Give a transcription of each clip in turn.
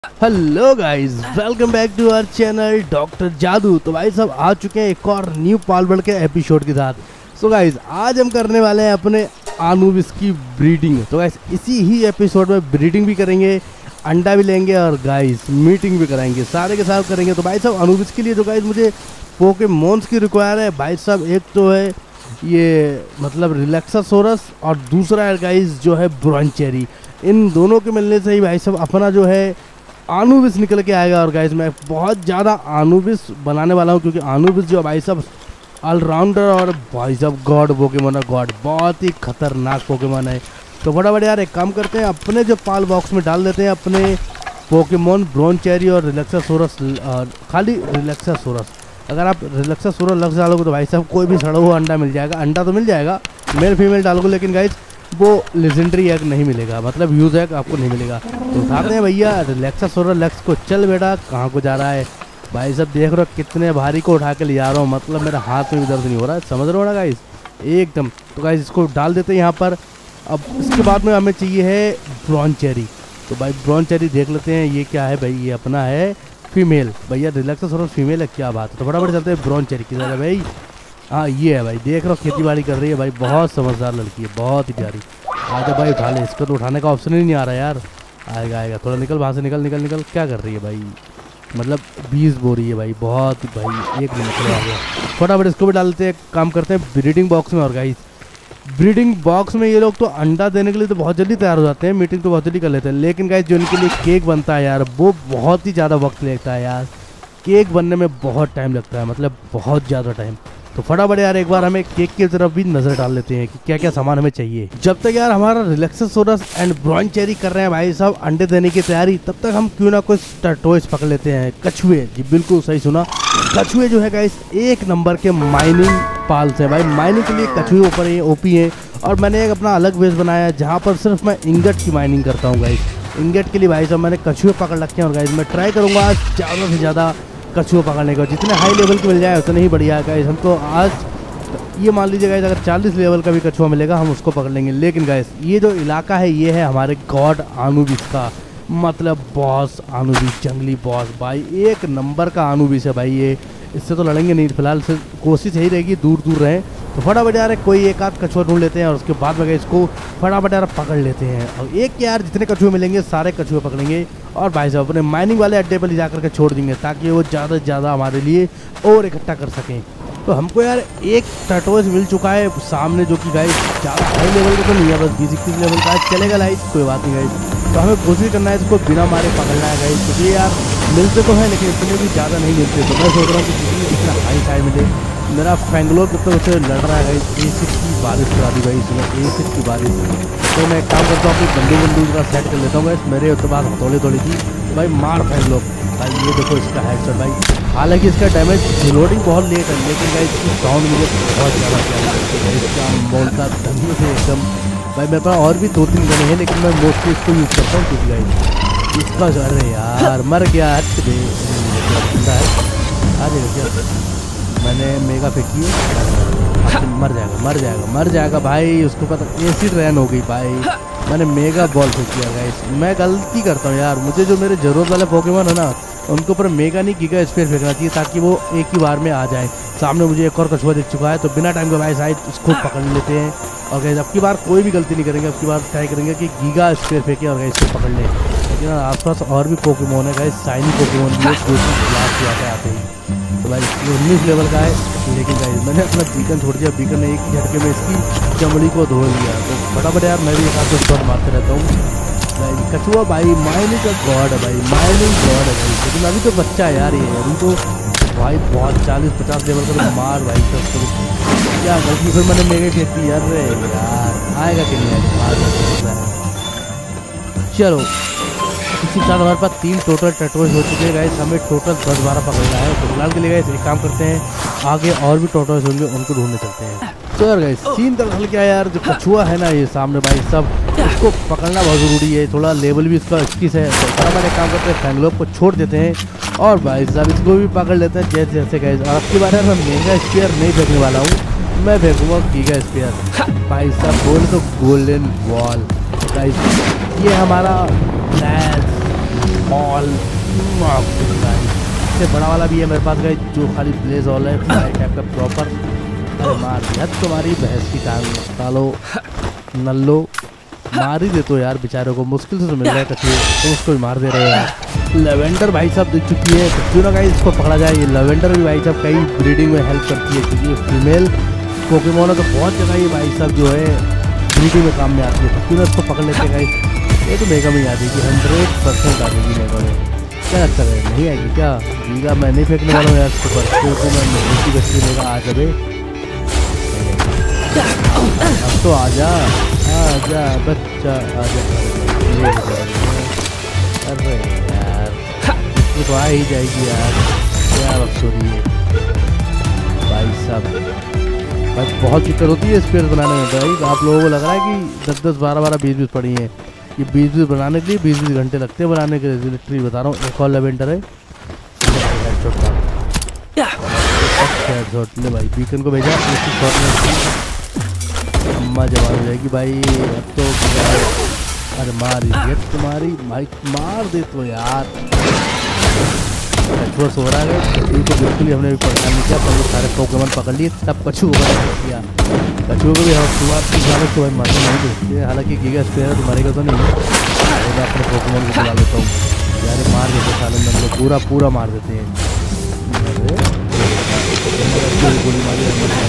Hello guys, welcome back to our channel doctor Jadu. तो भाई सब आ चुके हैं एक और न्यू पालवर्ल्ड के एपिसोड के साथ। सो गाइस, आज हम करने वाले हैं अपने आनुबिस की ब्रीडिंग। तो गाइस, इसी ही एपिसोड में ब्रीडिंग भी करेंगे, अंडा भी लेंगे और गाइस मीटिंग भी कराएंगे, सारे के साथ करेंगे। तो भाई साहब, आनुबिस के लिए जो गाइस मुझे पोकेमॉन्स की रिक्वायर है भाई साहब, एक तो है ये मतलब रिलैक्सासोरस और दूसरा है गाइस जो है ब्रोंचेरी। इन दोनों के मिलने से ही भाई साहब अपना जो है आनुबिस निकल के आएगा। और गाइस, मैं बहुत ज़्यादा आनुबिस बनाने वाला हूँ, क्योंकि आनुबिस जो भाई साहब ऑलराउंडर और भाई साहब गॉड पोकेमॉन है। गॉड बहुत ही खतरनाक पोकेमॉन है। तो फटाफट यार एक काम करते हैं, अपने जो पाल बॉक्स में डाल देते हैं अपने पोकेमॉन ब्रोंचेरी और रिलैक्सासोरस, खाली रिलैक्सासोरस। अगर आप रिलैक्सासोरस लग डालोगे तो भाई साहब कोई भी सड़ा हुआ अंडा मिल जाएगा। अंडा तो मिल जाएगा, मेल फीमेल डालोगे, लेकिन गाइस वो लेजेंडरी एग नहीं मिलेगा, मतलब यूज एग आपको नहीं मिलेगा। तो उठाते हैं भैया रिलैक्सासोरस लेक्स को। चल बेटा, कहाँ को जा रहा है भाई साहब? देख रहे हो कितने भारी को उठा के ले जा रहा हूँ, मतलब मेरा हाथ में भी दर्द नहीं हो रहा है, समझ रहे हो ना गाइस एकदम। तो गाइस इसको डाल देते हैं यहाँ पर। अब इसके बाद में हमें चाहिए है ब्रोंचेरी। तो भाई ब्रोंचेरी देख लेते हैं ये क्या है भाई। ये अपना है फीमेल भैया, रिलैक्सासोरस फीमेल है, क्या बात है। तो फटाफट चलते हैं ब्रोंचेरी की तरह भाई। हाँ ये है भाई, देख रहा हो खेती बाड़ी कर रही है भाई, बहुत समझदार लड़की है, बहुत ही प्यारी। आजा भाई उठा ले इसको, तो उठाने का ऑप्शन ही नहीं आ रहा यार। आएगा आएगा, थोड़ा निकल वहाँ से, निकल निकल निकल। क्या कर रही है भाई, मतलब 20 बो रही है भाई, बहुत भाई एक मिनट आ गया। फटाफट इसको भी डालते हैं, काम करते हैं ब्रीडिंग बॉक्स में। और गाइस ब्रीडिंग बॉक्स में ये लोग तो अंडा देने के लिए तो बहुत जल्दी तैयार हो जाते हैं, मीटिंग तो बहुत जल्दी कर लेते हैं, लेकिन गाइस जो इनके लिए केक बनता है यार, वो बहुत ही ज़्यादा वक्त लगता है यार। केक बनने में बहुत टाइम लगता है, मतलब बहुत ज़्यादा टाइम। तो फटाफट यार एक बार हमें केक की तरफ भी नजर डाल लेते हैं कि क्या क्या सामान हमें चाहिए। जब तक यार हमारा रिलैक्सासोरस एंड ब्रोंचेरी कर रहे हैं भाई साहब अंडे देने की तैयारी, तब तक हम क्यों ना कुछ टर्टोइस पकड़ लेते हैं। कछुए, जी बिल्कुल सही सुना, कछुए जो है गाइस एक नंबर के माइनिंग पाल्स हैं भाई। माइनिंग के लिए कछुए ऊपर ये ओपी है। और मैंने एक अपना अलग बेस बनाया है जहाँ पर सिर्फ मैं इंगट की माइनिंग करता हूँ गाइस। इंगट के लिए भाई साहब मैंने कछुए पकड़ रखे हैं। और गाइस मैं ट्राई करूँगा आज ज़्यादा से ज़्यादा कछुआ पकड़ने का, जितने हाई लेवल के मिल जाए उतने ही बढ़िया है गाइस। हमको आज ये मान लीजिए गाइस, अगर 40 लेवल का भी कछुआ मिलेगा हम उसको पकड़ लेंगे। लेकिन गाइस ये जो इलाका है ये है हमारे गॉड आनुबिस का, मतलब बॉस आनुबिस, जंगली बॉस भाई, एक नंबर का आनुबिस है भाई ये। इससे तो लड़ेंगे नहीं फिलहाल, से कोशिश यही रहेगी दूर दूर रहें। तो फटाफट यार कोई एक आध कछुआ ढूंढ लेते हैं और उसके बाद में इसको फटाफट यार पकड़ लेते हैं। और एक यार जितने कछुए मिलेंगे सारे कछुए पकड़ेंगे और भाई साहब अपने माइनिंग वाले अड्डे पर ले जाकर के छोड़ देंगे, ताकि वो ज़्यादा से ज़्यादा हमारे लिए और इकट्ठा कर सकें। तो हमको यार एक टर्टोइस मिल चुका है सामने, जो कि गाइस ज़्यादा हाई लेवल का तो नहीं है, बस 20-21 लेवल का है, चलेगा लाइट, कोई बात नहीं गाइस। तो हमें कोशिश करना है इसको बिना मारे पकड़ना है गाइस, क्योंकि यार मिलते तो है लेकिन इतने भी ज़्यादा नहीं मिलते। तो मैं सोच रहा हूँ कि इतना हाई मिले। मेरा फैंगलोर तो उसे लड़ रहा है गाइस, एसिड की बारिश करा दी भाई इसमें, एसिड की बारिश। तो मैं एक काम करता हूँ, अपनी बंदूक का सेट कर लेता हूँ गाइस। मेरे उसके बाद हथौड़ी थोड़ी थी भाई, मार फैंगलोर भाई। ये देखो इसका हेडशॉट भाई, हालांकि इसका डैमेज रिलोडिंग बहुत लेट है, लेकिन गाइस इसकी साउंड मुझे बहुत ज़्यादा प्यारी लगती है। इसका बोलता धंधे से एकदम भाई। मेरे पास और भी 2-3 गने हैं, लेकिन मैं मोस्टली इसको यूज़ करता हूँ, क्योंकि गाइस इसका जो अरे यार मर गया है, मैंने मेगा फेंकी है, मर जाएगा मर जाएगा मर जाएगा भाई। उसको पता एसिड रैन हो गई भाई, मैंने मेगा बॉल फेंक दिया गाइस। मैं गलती करता हूँ यार, मुझे जो मेरे ज़रूरत वाले पोकेमॉन है ना उनके ऊपर मेगा नहीं गीगा स्फीयर फेंकना चाहिए, ताकि वो एक ही बार में आ जाए। सामने मुझे एक और कछुआ दिख चुका है, तो बिना टाइम के भाई साइड उसको पकड़ लेते हैं। और गाइस अब की बार कोई भी गलती नहीं करेंगे, अब की बार ट्राई करेंगे कि गीगा स्फीयर फेंके और गाइस इसको पकड़ लें। लेकिन आसपास और भी पोकेमॉन है गाइस, शाइनी पोकेमॉन भी है जो कि क्लास के आते आते ही। तो भाई 19 लेवल का है, लेकिन गाइस मैंने अपना बीकन छोड़ दिया, बीकन ने एक झटके में इसकी चमड़ी को धो लिया। तो फटाफट यार मैं भी एक आध शॉट मारते रहता हूँ। कछुआ भाई माइनिंग का गॉड है भाई, माइनिंग गॉड है भाई, लेकिन अभी तो बच्चा है यार ये, अभी तो भाई बहुत 40-50 लेवल का तो मार भाई सब तो क्या गलती फिर मैंने मेरे फेंक दी यार। आएगा कि नहीं आएगा। चलो इसी के साथ हमारे पास 3 टोटल टर्टोइस हो चुके हैं गाइस, हमें टोटल 10-12 पकड़ना है। तो फिलहाल के लिए गाइस एक काम करते हैं, आगे और भी टर्टोइस होंगे उनको ढूंढने चलते हैं। तो यार गाइस सीन दरअसल क्या है यार, जो कछुआ है ना ये सामने भाई सब, उसको पकड़ना बहुत ज़रूरी है, थोड़ा लेवल भी इसका 21 है। तो फटाफट एक काम करते हैं, फैंगलोप को छोड़ देते हैं और भाई साहब इसको भी पकड़ लेते हैं जैसे जैसे गाइस। और अब की बार यार मैं मेगा स्फीयर नहीं फेंकने वाला हूँ, मैं फेंकूँगा गीगा स्फीयर भाई साहब, बोले तो गोल्डन बॉल गाइस। ये हमारा हॉल इससे बड़ा वाला भी है मेरे पास गाइस, जो खाली ब्लेज हॉल है फ्लाई टाइप का प्रॉपर। अरे मार दिया तुम्हारी भैंस की टांग, सालो नल्लो मार ही दे तो यार, बेचारे को मुश्किल से तो मिल रहा है कच्चे, तो उसको भी मार दे रहे हो यार। लेवेंडर भाई साहब दिख चुकी है, तो क्यों ना गाइस इसको पकड़ा जाए। ये लेवेंडर भी भाई साहब कई ब्रीडिंग में हेल्प करती है, क्योंकि फीमेल पोकेमोन है तो बहुत जगह ये भाई साहब जो है ब्रीडिंग में काम में आती है, तो क्यों ना इसको पकड़ लेते हैं गाइस। ये तो मेगा में आ जाएगी, 100% आ जाएगी मेगा में। क्या लगता है नहीं आएगी क्या? जीगा मैं नहीं फेंकने वाला हूँ यार इसके ऊपर, क्योंकि मैं मेहनती बच्ची मेगा आ जाए। अब तो आजा आजा बच्चा आजा। अरे यार ये तो आ ही जाएगी यार, क्या बकचोदी है भाई साहब। भाई बहुत दिक्कत होती है स्पेयर बनाने में भाई, आप लोगों को लग रहा है कि 10-10 12-12 20-20 पड़ी हैं। ये 20-20 बनाने के लिए 20-20 घंटे लगते हैं बनाने के लिए, लिटरली बता रहा हूँ। एक और लेवेंडर है ले भाई, बीकन को भेजा, अम्मा जवान हो जाएगी भाई अब तो। अरे मार तुम्हारी भाई, मार दे तो यार। कछुआ सो रहा है, कछुए को बिल्कुल ही हमने भी परेशान नहीं किया, पर वो सारे पोकेमोन पकड़ लिए तब कछुओं को किया। कछुओं को भी हम शुरुआत की हालत तो भाई मरने नहीं देते, हालांकि गीगा स्पेयर तो मरेगा तो नहीं। मैं अपने पोकेमोन को बुला लेता हूँ यार, मार देते साले हम लोग, पूरा पूरा मार देते हैं। गोली मारी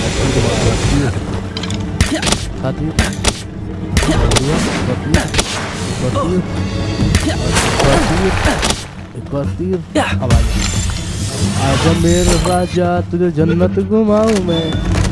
आजा मेरे राजा तुझे जन्नत घुमाऊं मैं।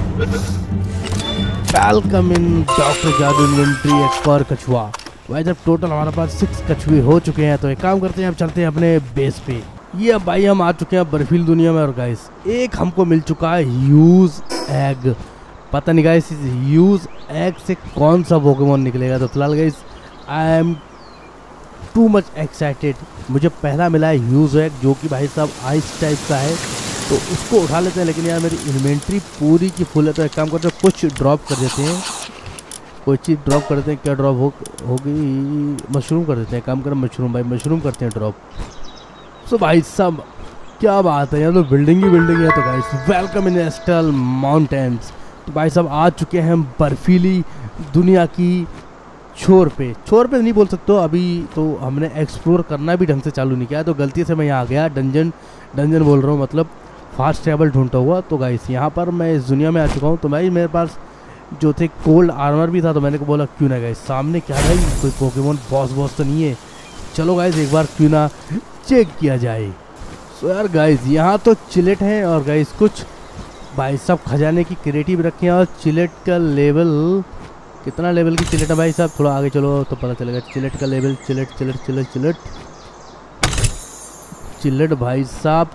Welcome in doctor Jadu inventory, एक और कछुआ। भाई जब टोटल हमारे पास 6 कछुए हो चुके हैं, तो एक काम करते हैं, अब चलते हैं अपने बेस पे। ये भाई हम आ चुके हैं बर्फीली दुनिया में, और गाइस एक हमको मिल चुका है ह्यूज एग। पता नहीं गाइस इस ह्यूज एग से कौन सा पोकेमोन निकलेगा। तो फिलहाल guys I am too much excited. मुझे पहला मिला है ह्यूज एग, जो कि भाई साहब आइस टाइप का है, तो उसको उठा लेते हैं। लेकिन यार मेरी इन्वेंट्री पूरी की फुल है, तो एक काम करते हैं कुछ ड्रॉप कर देते हैं, कोई चीज़ ड्रॉप कर देते हैं। क्या ड्रॉप होगी? मशरूम कर देते हैं। काम करें मशरूम भाई, मशरूम करते हैं ड्रॉप। सो भाई साहब क्या बात है, यहाँ तो बिल्डिंग ही बिल्डिंग है। तो guys welcome in astral mountains. तो भाई साहब आ चुके हैं हम बर्फीली दुनिया की छोर पे नहीं बोल सकते हो, अभी तो हमने एक्सप्लोर करना भी ढंग से चालू नहीं किया, तो गलती से मैं यहाँ आ गया। डंजन बोल रहा हूँ, मतलब फास्ट ट्रैवल ढूंढता हुआ। तो गाइस यहाँ पर मैं इस दुनिया में आ चुका हूँ। तो भाई मेरे पास जो थे कोल्ड आर्मर भी था, तो मैंने को बोला क्यों ना गाइस सामने क्या भाई कोई पोकेमोन बॉस तो नहीं है, चलो गाइस एक बार क्यों ना चेक किया जाए। सो यार गाइस यहाँ तो चिलेट हैं, और गाइस कुछ भाई साहब खजाने की क्रेटी भी रखी हैं। और चिलेट का लेवल कितना लेवल की चिलेट है भाई साहब, थोड़ा आगे चलो तो पता चलेगा। चिलेट का लेवल चिलेट भाई साहब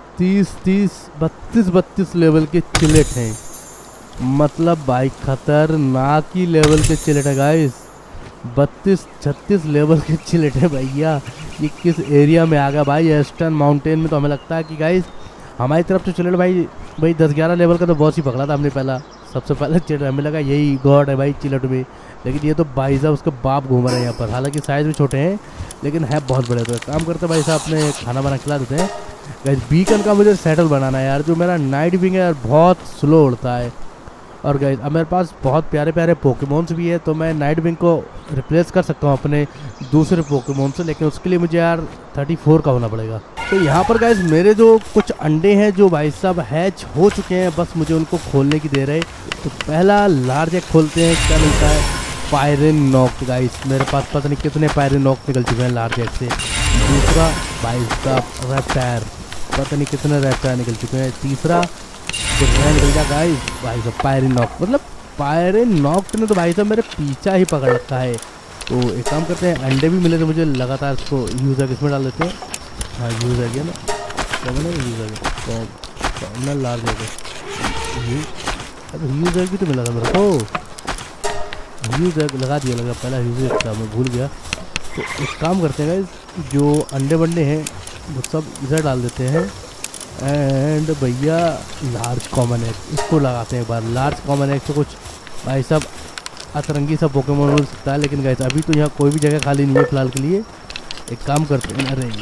32 लेवल के चिलेट हैं, मतलब भाई खतरनाक ही लेवल के चिलेट है गाइस। 32-36 लेवल के चिलेट है भैया। ये किस एरिया में आ गया भाई? ईस्टर्न माउंटेन में। तो हमें लगता है कि गाइस हमारी तरफ तो चिलेट भाई 10-11 लेवल का तो बॉस ही पकड़ा था हमने पहला, सबसे पहले चिलेट। हमें लगा यही गॉड है भाई चिलेट में, लेकिन ये तो भाई साहब उसका बाप घूम रहे हैं यहाँ पर। हालांकि साइज़ भी छोटे हैं लेकिन है बहुत बड़े। तो काम करते भाई साहब अपने खाना बना खिला देते हैं। गाइस बीकन का मुझे सेटल बनाना है यार, जो मेरा नाइट विंग है यार बहुत स्लो उड़ता है। और गाइस अब मेरे पास बहुत प्यारे प्यारे पोकेमोन्स भी है, तो मैं नाइट विंग को रिप्लेस कर सकता हूँ अपने दूसरे पोकेमोन से, लेकिन उसके लिए मुझे यार 34 का होना पड़ेगा। तो यहाँ पर गाइस मेरे जो कुछ अंडे हैं जो भाई साहब हैच हो चुके हैं, बस मुझे उनको खोलने की देर है। तो पहला लार्ज एग खोलते हैं, क्या मिलता है? पायरेन नॉक। गाइस मेरे पास पता नहीं कितने पायरेन नॉक निकल चुके हैं लार्ज एग से। दूसरा भाई साहब रैप्टायर, पता नहीं कितने रैप्टायर निकल चुके हैं। तीसरा निकल गया गाइस भाई साहब पायरेन नॉक, मतलब पायरेन नॉक ने तो भाई साहब मेरे पीछा ही पकड़ रखा है। तो एक काम करते हैं, अंडे भी मिले तो मुझे लगातार इसको यूज़ है इसमें डाल देते हैं। हाँ यूज़ है क्या ना, यूज़ है तो लार्ज हो गया। अरे यूज़ है भी तो मिला था मेरे को, यूज़ है लगा दिया, लगा पहला यूज़ था मैं भूल गया। तो एक काम करते हैं गाइस, जो अंडे वंडे हैं वो सब इधर डाल देते हैं। एंड भैया लार्ज कॉमन एग इसको लगाते हैं एक बार। लार्ज कॉमन एग से कुछ भाई साहब अतरंगी सा पोकेमोन मिल सकता है, लेकिन गाइस अभी तो यहाँ कोई भी जगह खाली नहीं है फिलहाल के लिए। एक काम करते हैं, अरे यार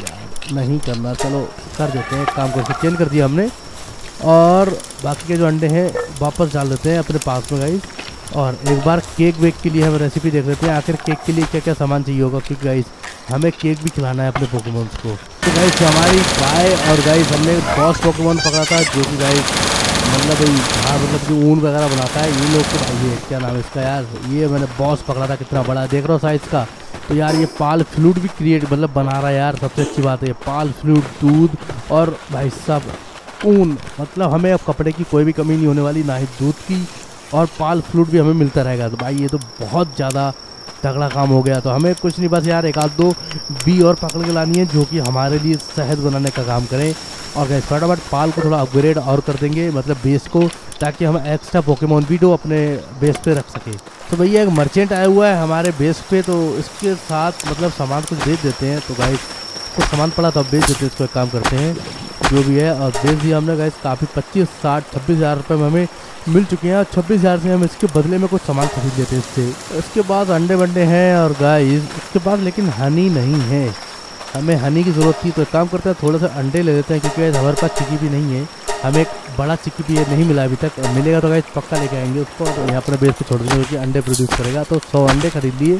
नहीं करना, चलो कर देते हैं, काम करके चेंज कर दिया हमने। और बाकी के जो अंडे हैं वापस डाल देते हैं अपने पास में गाइस। और एक बार केक वेक के लिए हम रेसिपी देख लेते हैं, आखिर केक के लिए क्या क्या सामान चाहिए होगा, क्योंकि गाइस हमें केक भी खिलाना है अपने पोकेमॉन्स को। तो गाइस हमारी गाय और गाइस हमने बॉस पोकेमॉन पकड़ा था, जो कि गाइस मतलब हाँ मतलब जो ऊन वगैरह बनाता है ये लोग को भाई है, क्या नाम है इसका यार, ये मैंने बॉस पकड़ा था, कितना बड़ा देख रहा हो साइज़ का। तो यार ये पाल फ्लूट भी क्रिएट मतलब बना रहा है यार, सबसे अच्छी बात है पाल फ्लूट, दूध और भाई साहब ऊन, मतलब हमें अब कपड़े की कोई भी कमी नहीं होने वाली, ना ही दूध की, और पाल फ्लूट भी हमें मिलता रहेगा। तो भाई ये तो बहुत ज़्यादा तगड़ा काम हो गया। तो हमें कुछ नहीं, बस यार एक आध दो बी और पकड़ के लानी है जो कि हमारे लिए शहद बनाने का काम करें। और गैस फटाफट पाल को थोड़ा अपग्रेड और कर देंगे, मतलब बेस को, ताकि हम एक्स्ट्रा पोकेमॉन वीडो अपने बेस पे रख सके। तो भैया एक मर्चेंट आया हुआ है हमारे बेस पे, तो इसके साथ मतलब सामान कुछ बेच देते हैं। तो गाइस कुछ सामान पड़ा तो अब बेच देते हैं, इसको एक काम करते हैं जो भी है। और बेच दिया हमने गाइस, काफ़ी 25, 60, 26 हज़ार रुपये में हमें मिल चुके हैं। और 26 हज़ार से हम इसके बदले में कुछ सामान खरीद लेते हैं इससे। इसके बाद अंडे वंडे हैं और गाइस इसके बाद लेकिन हनी नहीं है, हमें हनी की ज़रूरत थी। तो एक काम करते हैं थोड़ा सा अंडे ले लेते हैं, क्योंकि हमारे पास चिकी भी नहीं है, हमें एक बड़ा चिकी भी नहीं मिला अभी तक, मिलेगा तो गाइस पक्का लेके आएंगे उसको, और यहाँ अपने बेस पे छोड़ देंगे क्योंकि अंडे प्रोड्यूस करेगा। तो 100 अंडे खरीद लिए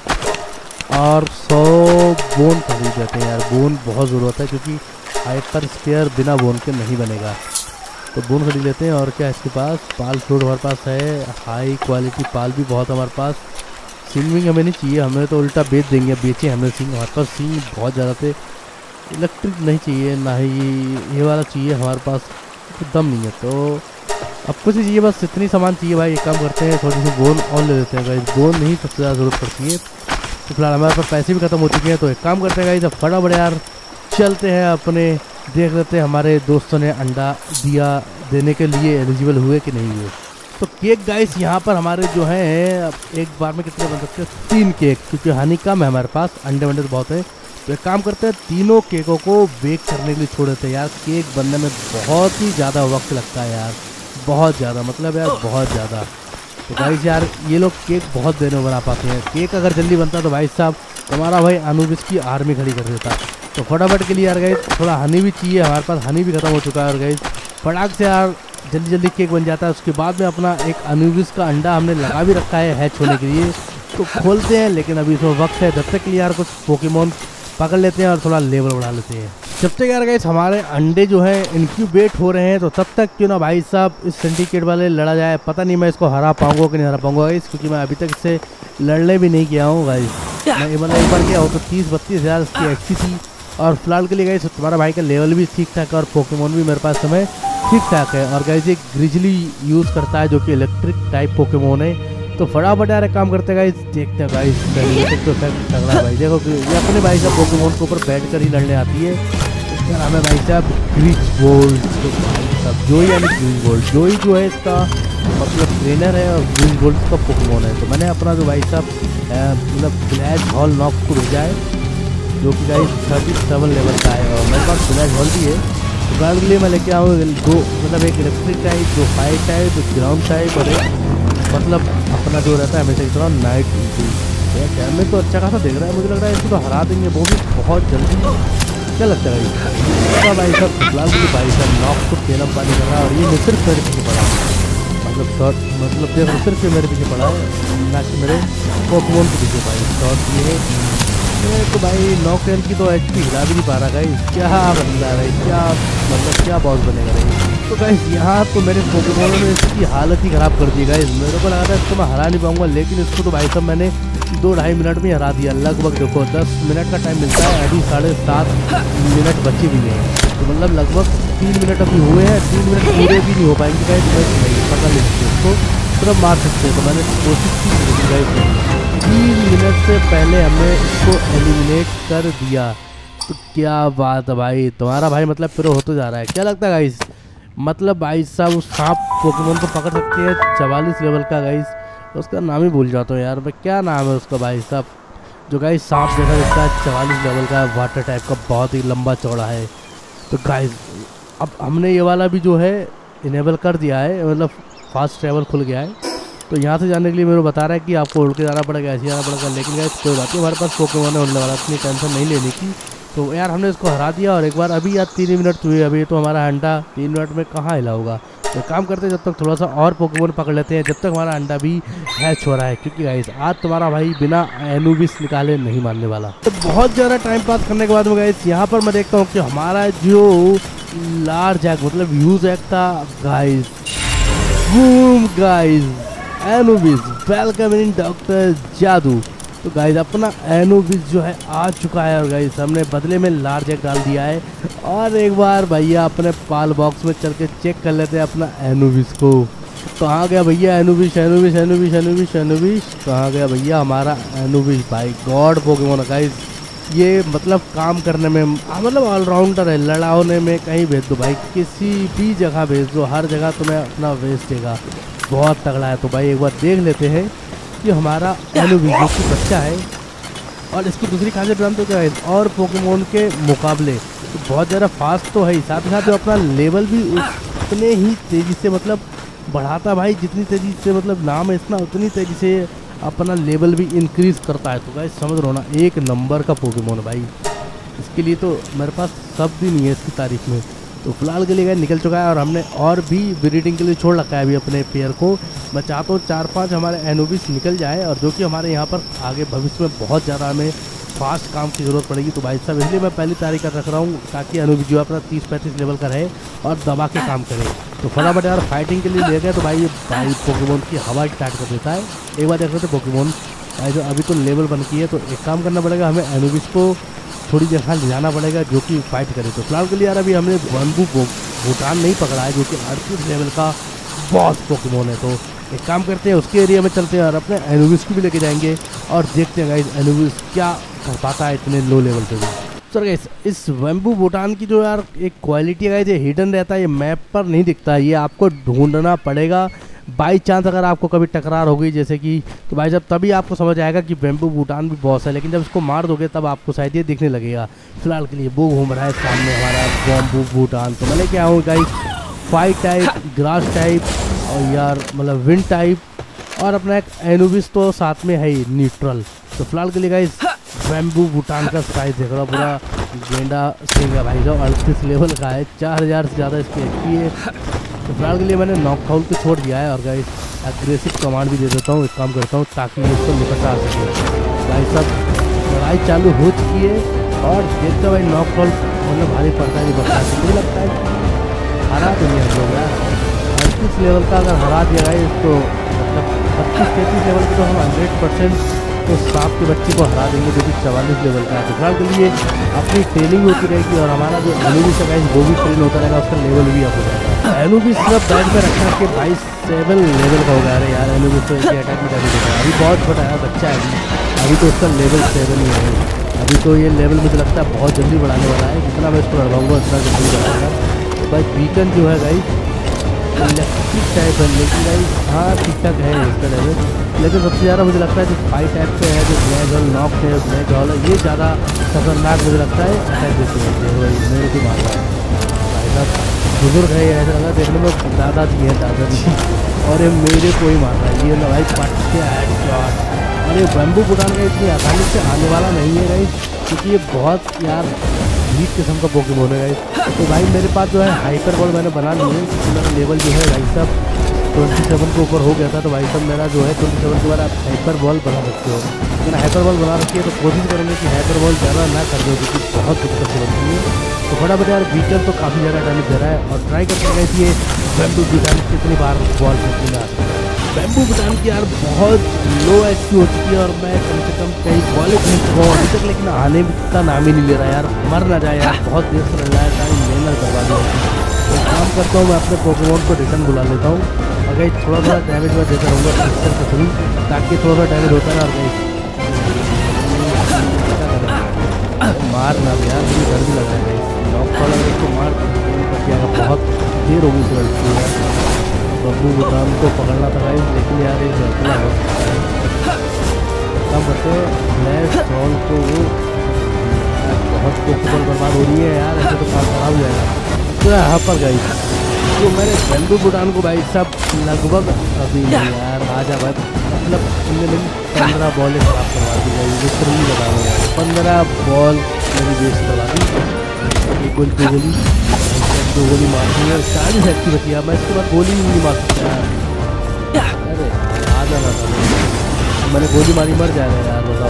और 100 बोन खरीद लेते हैं यार, बोन बहुत ज़रूरत है क्योंकि हाइपर स्पेयर बिना बोन के नहीं बनेगा। तो बोन खरीद लेते हैं। और क्या इसके पास पाल फ्रूट हमारे पास है, हाई क्वालिटी पाल भी बहुत हमारे पास। सिंग विंग हमें नहीं चाहिए, हमें तो उल्टा बेच देंगे, बेचे हमने सिंग, हमारे पास सिंग बहुत ज़्यादा थे। इलेक्ट्रिक नहीं चाहिए, ना ही ये वाला चाहिए, हमारे पास तो दम नहीं है। तो अब कुछ चाहिए, बस इतनी सामान चाहिए भाई। एक काम करते हैं थोड़ी सी बोन और ले लेते हैं गाइस, बोन नहीं सबसे ज़्यादा ज़रूरत पड़ती है। तो फिलहाल हमारे पास पैसे भी खत्म हो चुके हैं। तो एक काम करते हैं गाइस, अब फटाफट यार चलते हैं अपने, देख लेते हैं हमारे दोस्तों ने अंडा दिया देने के लिए एलिजिबल हुए कि नहीं हुए। तो केक गाइस यहाँ पर हमारे जो हैं, अब एक बार में कितने बन सकते हैं, 3 केक, क्योंकि हनी कम है हमारे पास, अंडे वंडे तो बहुत है। तो एक काम करते हैं तीनों केकों को बेक करने के लिए छोड़ देते हैं यार, केक बनने में बहुत ही ज़्यादा वक्त लगता है यार, बहुत ज़्यादा, मतलब यार बहुत ज़्यादा। तो गाइस यार ये लोग केक बहुत देर में बना पाते हैं, केक अगर जल्दी बनता तो भाई साहब हमारा भाई अनुबिस की आर्मी खड़ी कर देता। तो फटाफट के लिए यार गाइस थोड़ा हनी भी चाहिए, हमारे पास हनी भी खत्म हो चुका है। और गाइस फटाक से यार जल्दी जल्दी केक बन जाता है। उसके बाद में अपना एक अनुबिस का अंडा हमने लगा भी रखा है हैच होने के लिए, तो खोलते हैं, लेकिन अभी इसमें वक्त है, जब तक के लिए यार कुछ पोकेमॉन पकड़ लेते हैं और थोड़ा लेवल बढ़ा लेते हैं। जब तक यार गाइस हमारे अंडे जो हैं इनक्यूबेट हो रहे हैं, तो तब तक क्यों ना भाई साहब इस सिंडिकेट वाले लड़ा जाए। पता नहीं मैं इसको हरा पाऊंगा कि नहीं हरा पाऊंगा गाइस, क्योंकि मैं अभी तक इससे लड़ने भी नहीं गया हूँ गाइस। मैं मतलब एक बार गया हो तो 30-32 हज़ार इसकी एचपी थी। और फिलहाल के लिए गाइस तुम्हारा भाई का लेवल भी ठीक ठाक है और पोकेमॉन भी मेरे पास समय ठीक ठाक है। और गाइस एक ग्रिजली यूज़ करता है जो कि इलेक्ट्रिक टाइप पोकेमॉन है। तो फटाफट यार काम करते हैं गाइस, देखते हैं गाइस तो तगड़ा भाई। देखो ये अपने भाई साहब पोकेमॉन के ऊपर बैठ कर ही लड़ने आती है। इसका नाम है भाई साहब ग्रीजवोल्ट। तो भाई साहब जोई यानी ग्रीजवोल्ट, जोई जो है इसका मतलब ट्रेनर है और ग्रीजवोल्ट का पोकेमॉन है। तो मैंने अपना जो भाई साहब मतलब फ्लैश हॉल नॉक को भेजा है, जो कि गाइस 37 लेवल का है, और मेरे पास फ्लैश हॉल भी है। तो गार्ड के लिए मैं लेके आऊँ दो, मतलब एक इलेक्ट्रिक टाइप, जो फायर टाइप, जो ग्राउंड टाइप, और एक मतलब अपना जो रहता है हमेशा की तरह नाइट ड्यूटी। कैमरे तो अच्छा खासा देख रहा है, मुझे लग रहा है इसको तो हरा देंगे वो भी बहुत जल्दी। क्या लगता है भाई साहब फिलहाल मुझे भाई साहब नॉक को तेलम पानी कर रहा है, और ये सिर्फ मेरे पीछे पड़ा है, मतलब शॉर्ट मतलब देखो सिर्फ मेरे पीछे पड़ा है, ना कि मेरे पोकेमॉन के पीछे भाई शॉर्ट ये है। तो भाई नॉकटेल की तो एचपी हिला भी नहीं पा रहा गाइस, क्या बंदा है, क्या मतलब क्या बॉस बनेगा भाई। तो गाइस यहाँ तो मेरे पोकेमॉन ने इसकी हालत ही ख़राब कर दी गाइस। मेरे को लगा था इसको मैं हरा नहीं पाऊंगा, लेकिन इसको तो भाई साहब मैंने 2-2.5 मिनट में हरा दिया लगभग। देखो 10 मिनट का टाइम मिलता है, अभी 7.5 मिनट बचे भी हैं, तो मतलब लगभग 3 मिनट अभी हुए हैं, 3 मिनट पूरे भी नहीं हो पाएंगे गाइस। मैं पता नहीं सकते उसको सिर्फ मार सकते हैं। तो मैंने कोशिश की गाइस, 3 मिनट से पहले हमने इसको एलिमिनेट कर दिया। तो क्या बात है भाई, तुम्हारा भाई मतलब प्रो होते जा रहा है। क्या लगता है गाइस, मतलब भाई साहब उस सांप पोकेमॉन को पकड़ सकते हैं 44 लेवल का गाइस, उसका नाम ही भूल जाता हूँ यार मैं, क्या नाम है उसका भाई साहब, जो गाइस सांप जैसा दिखता है 44 लेवल का, वाटर टाइप का, बहुत ही लंबा चौड़ा है। तो गाइस अब हमने ये वाला भी जो है इनेबल कर दिया है, मतलब फास्ट ट्रैवल खुल गया है। तो यहाँ से जाने के लिए मेरे को बता रहा है कि आपको उड़ के जाना पड़ेगा, ऐसे जाना पड़ेगा, लेकिन गाइस कोई बात नहीं, हमारे पास पोकेमॉन है उड़ने वाला, इतनी टेंशन नहीं लेने की। तो यार हमने इसको हरा दिया और एक बार अभी यार 3 मिनट हुए, अभी तो हमारा अंडा 3 मिनट में कहाँ हिला होगा। तो काम करते हैं जब तक थोड़ा सा और पोकेमोन पकड़ लेते हैं जब तक हमारा अंडा भी हैच हो रहा है, क्योंकि गाइस आज तुम्हारा भाई बिना एनुबिस निकाले नहीं मानने वाला। तो बहुत ज़्यादा टाइम पास करने के बाद में गाइस यहाँ पर मैं देखता हूँ कि हमारा जो लार्ज एग मतलब यूज एग था guys, boom guys, Anubis welcome in doctor Jadu. तो गाइस अपना एनुबिस जो है आ चुका है और गाइस हमने बदले में लार्ज एग डाल दिया है। और एक बार भैया अपने पाल बॉक्स में चल के चेक कर लेते हैं अपना एनुबिस को। कहाँ गया भैया Anubis, Anubis Anubis Anubis Anubis कहाँ गया भैया हमारा एनुबिस। भाई गॉड पोकेमोन है गाइस, ये मतलब काम करने में मतलब ऑलराउंडर है, लड़ाने में कहीं भेज दो भाई, किसी भी जगह भेज दो, हर जगह तुम्हें अपना वेस्ट देगा, बहुत तगड़ा है। तो भाई एक बार देख लेते हैं कि हमारा एनुबिस जो कि बच्चा है और इसकी दूसरी खासियत जानते हो क्या है, और पोकेमोन के मुकाबले तो बहुत ज़्यादा फास्ट तो है ही, साथ ही साथ अपना लेवल भी उतने ही तेज़ी से मतलब बढ़ाता भाई, जितनी तेज़ी से मतलब नाम है इतना उतनी तेज़ी से अपना लेवल भी इंक्रीज़ करता है। तो गाइस समझ रहे हो ना, एक नंबर का पोकेमोन भाई, इसके लिए तो मेरे पास शब्द ही नहीं है इसकी तारीफ में। तो फिलहाल के लिए गाइस निकल चुका है और हमने और भी ब्रीडिंग के लिए छोड़ रखा है अभी अपने पेयर को। मैं चाहता हूँ 4-5 हमारे एनुबिस निकल जाए और जो कि हमारे यहाँ पर आगे भविष्य में बहुत ज़्यादा हमें फास्ट काम की ज़रूरत पड़ेगी। तो भाई साहब इसलिए मैं पहली तारीख कर रख रहा हूँ ताकि एनुबिस जो अपना 30-35 लेवल का रहे और दबा के काम करे। तो फटाफट यार फाइटिंग के लिए ले गए तो भाई ये भाई पोकेमोन की हवा स्टार्ट कर देता है। एक बार देख रहे थे पोकेमोन भाई जो अभी तो लेवल बन की है, तो एक काम करना पड़ेगा हमें एनुबिस को थोड़ी जगह ले जाना पड़ेगा जो कि फाइट करे। तो फिलहाल के लिए यार अभी हमने बम्बू भूटान नहीं पकड़ा है जो कि 38 लेवल का बॉस पोकेमोन है। तो एक काम करते हैं उसके एरिया में चलते हैं और अपने एनुबिस को भी लेके जाएंगे और देखते हैं गाइस एनुबिस क्या कर पाता है इतने लो लेवल पे भी। सर गाइस इस बम्बू भूटान की जो यार एक क्वालिटी है गाइस, ये हिडन रहता है, ये मैप पर नहीं दिखता, ये आपको ढूंढना पड़ेगा। बाई चांस अगर आपको कभी टकरार हो गई जैसे कि, तो भाई साहब तभी आपको समझ आएगा कि बैम्बू भूटान भी बॉस है, लेकिन जब इसको मार दोगे तब आपको शायद ये दिखने लगेगा। फिलहाल के लिए वो घूम रहा है सामने हमारा बैम्बू भूटान। तो मैं लेके आऊँ guys fight type, grass type और यार मतलब विंड टाइप और अपना एक एनुबिस तो साथ में है ही न्यूट्रल। तो फिलहाल के लिए गाइस बैम्बू भूटान का साइज देख रहा, पूरा गेंडा सिंह है भाई साहब, 38 लेवल का है, 4000 से ज़्यादा इसकी एचपी है। तो फिलहाल के लिए मैंने नॉकआउट को छोड़ दिया है और गाइस एग्रेसिव कमांड भी दे देता हूँ, एक काम करता हूँ ताकि उसको निपटा सके। भाई साहब लड़ाई चालू हो चुकी है और देखते भाई नॉकआउट मतलब भारी पड़ता है नहीं पड़ता है, मुझे लगता है हरा तो नहीं हम लोग यार। 38 लेवल का अगर हरा दिया गया इसको मतलब 32-33 लेवल की तो हम 100% तो सांप के बच्चे को हरा देंगे जो कि 44 लेवल का है। तो फिलहाल के लिए अपनी ट्रेनिंग होती रहेगी और हमारा जो एनुबिस है वो भी ट्रेन होता रहेगा, उसका लेवल भी अप हो जाएगा। एनुबिस सिर्फ बैग में रखा के 27 लेवल का हो गया। अरे यार एनुबिस तो इसके अटैक भी करके देखा, अभी बहुत छोटा है बच्चा है, अभी तो उसका लेवल 7 ही है। अभी तो ये लेवल मुझे लगता है बहुत जल्दी बढ़ाने वाला है, जितना मैं इसको लड़वाऊँगा उतना जल्दी बढ़ाएगा। तो भाई बीकन जो है गाइस इलेक्ट्रिक टाइप है, लेकिन गाइस हाँ ठीक ठाक है इसका लेवल, लेकिन सबसे ज़्यादा मुझे लगता है जो फाइव टाइप पे है, जो ब्लैक हॉल नॉक है, ब्लैक हॉल है, ये ज़्यादा खतरनाक मुझे लगता है अटैक देते हैं। मेरे को मारता है भाई साहब, बुजुर्ग है ऐसा लगा देखने में, दादाजी है दादाजी, और ये मेरे को ही मार रहा है। ये ना भाई पट्टे हेडशॉट, और ये बैम्बू भूटान का इतनी आसानी से आने वाला नहीं है गाइस, क्योंकि ये बहुत यार वीक किस्म का पोकेमोन है गाइस। तो भाई मेरे पास जो है हाइपर बॉल मैंने बना ली है, मेरा लेवल जो है भाई साहब 27 के ऊपर हो गया था। तो भाई साहब मेरा जो है 27 के बाद आप हाइपर बॉल बना सकते हो। मैंने हाइपर बॉल बना रखी है, तो कोशिश करेंगे कि हाइपर बॉल ज़्यादा ना कर दो क्योंकि बहुत दिक्कत हो रही है। तो फटाफट यार बीकन तो काफ़ी ज़्यादा डैमेज दे रहा है और ट्राई करते हैं कि ये बैम्बू भूटान कितनी बार बॉल फेंकने में आ सकता है। बैम्बू भूटान की यार बहुत लो एचपी हो चुकी है और मैं कम से कम कई बॉलें फेंक चुका हूँ अभी तक, लेकिन आने का नाम ही नहीं ले रहा यार, मर ना जाए यार, बहुत देर से लग रहा है, टाइम मेहनत करवा दिया। तो काम करता हूँ मैं अपने पोकेमोन को रिटर्न बुला लेता हूँ और कहीं थोड़ा थोड़ा डैमेज मैं देता रहूँगा पिक्चर के थ्रू, ताकि थोड़ा थोड़ा डैमेज होता है। और कहीं मार ना यार, मुझे डर भी लग रहा है नॉक कॉल अगर इसको मार कर दिया, बहुत देर होगी इस लड़की यार। बब्बू भूटान को पकड़ना था गाइस, लेकिन यार ये अकेला हो कम करते फ्लैश बॉल को बहुत पोकेबॉल बर्बाद हो रही है यार, ऐसे तो काम खराब हो जाएगा। तो यहाँ पर गाइस तो मैंने बैम्बू भूटान को भाई साहब लगभग अभी नहीं यार आजा भाई, मतलब 15 बॉल खराब करवा दी गई, लिटरली लगा हुआ 15 बॉल मेरी बेस दबा दी, एक गोली दो गोली, दो गोली मार दी है, 40 HP बची है। मैं इसके बाद गोली नहीं मार सकता यार। अरे आ जाना था, मैंने गोली मारी मर जाएगा यार, बताओ।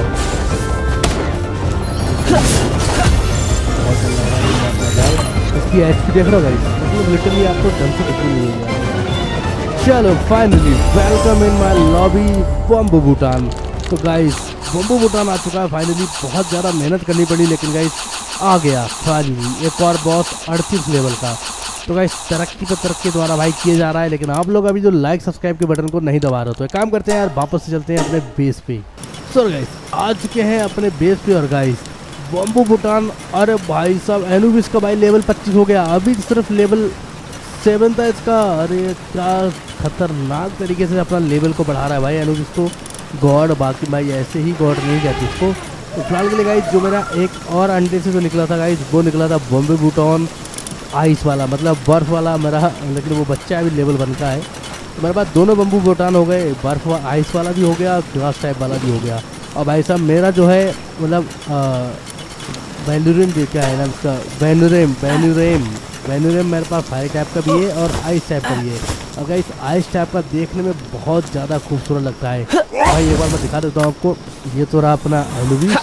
बहुत चल रहा है यार, इसकी HP देख रहा हो गाइस, मतलब लिटरली आपको ढंग से दिखती नहीं है। चलो finally welcome in my lobby bamboo भूटान। तो गाइस बम्बू भूटान आ चुका है फाइनली। बहुत ज़्यादा मेहनत करनी पड़ी लेकिन गाइस आ गया फाइनली एक और बॉस 38 लेवल का। तो गाइस तरक्की पर तरक्की द्वारा भाई किया जा रहा है, लेकिन आप लोग अभी जो लाइक सब्सक्राइब के बटन को नहीं दबा रहे हो, तो एक काम करते हैं यार, वापस से चलते हैं अपने बेस पे। सो गाइस आ चुके हैं अपने बेस पे और गाइस बम्बू भूटान, अरे भाई साहब एनुबिस का भाई लेवल 25 हो गया, अभी सिर्फ लेवल 7 था इसका। अरे क्या खतरनाक तरीके से अपना लेवल को बढ़ा रहा है भाई एनुबिस तो। गॉड, बाकी भाई ऐसे ही गॉड नहीं कहते इसको। तो फिलहाल के लिए गाइस जो मेरा एक और अंडे से जो निकला था गाइस, वो निकला था बम्बू भूटान आइस वाला, मतलब बर्फ़ वाला मेरा, लेकिन वो बच्चा अभी लेवल 1 का है। तो मेरे पास दोनों बम्बू भूटान हो गए, बर्फ़ आइस वाला भी हो गया, ग्लास टाइप वाला भी हो गया। और भाई साहब मेरा जो है मतलब बैनुरेम क्या है ना उसका, बैनुरेम मेरे पास फायर टाइप का भी है और आइस टाइप का भी है। और गाइस आइस टाइप का देखने में बहुत ज़्यादा खूबसूरत लगता है भाई। एक बार मैं दिखा देता हूँ आपको, ये तो रहा अपना एनुबिस,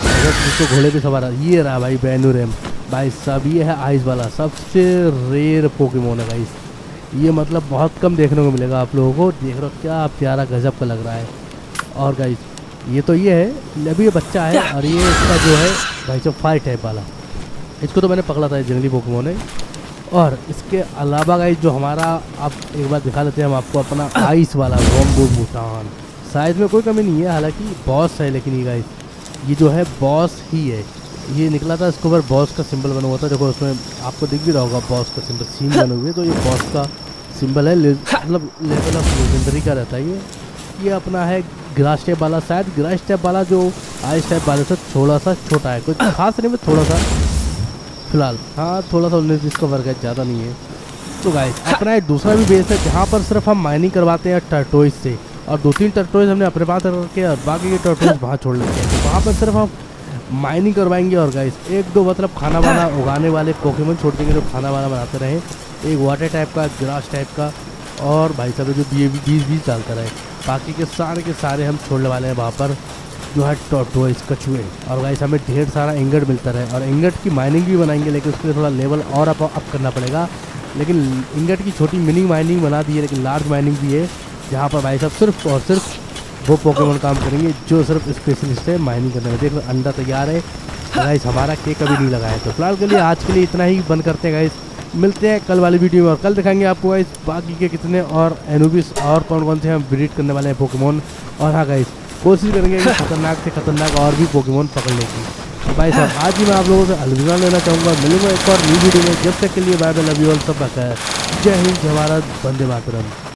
जिसको घोड़े पे सवार, ये रहा भाई बैनुरेम भाई साहब। ये है आइस वाला, सबसे रेयर पोकेमोन है गाइस ये, मतलब बहुत कम देखने को मिलेगा आप लोगों को। देख रहे हो क्या प्यारा गजब का लग रहा है। और गाइस ये तो ये है, अभी ये बच्चा है, और ये इसका जो है भाई साहब फायर टाइप वाला, इसको तो मैंने पकड़ा था, जंगली पोकेमोन है। और इसके अलावा गाइस जो हमारा, आप एक बार दिखा लेते हैं हम आपको अपना आइस वाला बम्बू भूटान। साइज में कोई कमी नहीं है, हालांकि बॉस है, लेकिन ये गाइस ये जो है बॉस ही है। ये निकला था, इसके ऊपर बॉस का सिंबल बना हुआ था, देखो उसमें आपको दिख भी रहा होगा बॉस का सिंबल, सीन बने हुए। तो ये बॉस का सिंबल है, मतलब लेवल ऑफ लेजेंडरी का रहता है ये अपना है ग्रास टाइप वाला। शायद ग्रास टाइप वाला जो आइस टाइप वाले से थोड़ा सा छोटा है, कुछ खास नहीं, थोड़ा सा फिलहाल, हाँ थोड़ा सा 19-20 का वर्ग है, ज़्यादा नहीं है। तो गाइस अपना एक दूसरा भी बेस है जहाँ पर सिर्फ हम माइनिंग करवाते हैं टर्टोइज से, और 2-3 टर्टोइज हमने अपने पास रखे और बाकी के टर्टोइज वहाँ छोड़ लेते हैं। तो वहाँ पर सिर्फ हम माइनिंग करवाएंगे और गाइस 1-2 मतलब खाना वाना उगाने वाले पोकेमोन छोड़ देंगे जो खाना वाना बनाते रहे, एक वाटर टाइप का, ग्रास टाइप का, और भाई साहब जो बीज डालता रहे। बाकी के सारे हम छोड़ने वाले हैं वहाँ पर जो है टॉर्टोइज कछुए। और गाइस हमें ढेर सारा इंगट मिलता रहे, और इंगट की माइनिंग भी बनाएंगे, लेकिन उसके लिए थोड़ा लेवल और अप करना पड़ेगा। लेकिन इंगट की छोटी मिनी माइनिंग बना दी है, लेकिन लार्ज माइनिंग भी है जहाँ पर भाई साहब सिर्फ और सिर्फ वो पोकेमोन काम करेंगे जो सिर्फ स्पेशलिस्ट है माइनिंग करने में। देख लो अंडा तैयार है गाइस, हमारा केक अभी नहीं लगा है। तो फिलहाल के लिए आज के लिए इतना ही बंद करते हैं गाइस, मिलते हैं कल वाली वीडियो में, और कल दिखाएंगे आपको गाइस बाकी के कितने और एनुबिस और कौन से हम ब्रीड करने वाले हैं पोकेमोन। और हाँ गाइस कोशिश करेंगे कि खतरनाक से खतरनाक और भी पोकेमोन पकड़ने की। तो भाई साहब आज ही मैं आप लोगों से अलविदा लेना चाहूँगा, मिलूंगा एक और न्यू वीडियो में। जब तक के लिए bye bye, love you all, सब बखैर, जय हिंद, जय भारत, वंदे मातरम।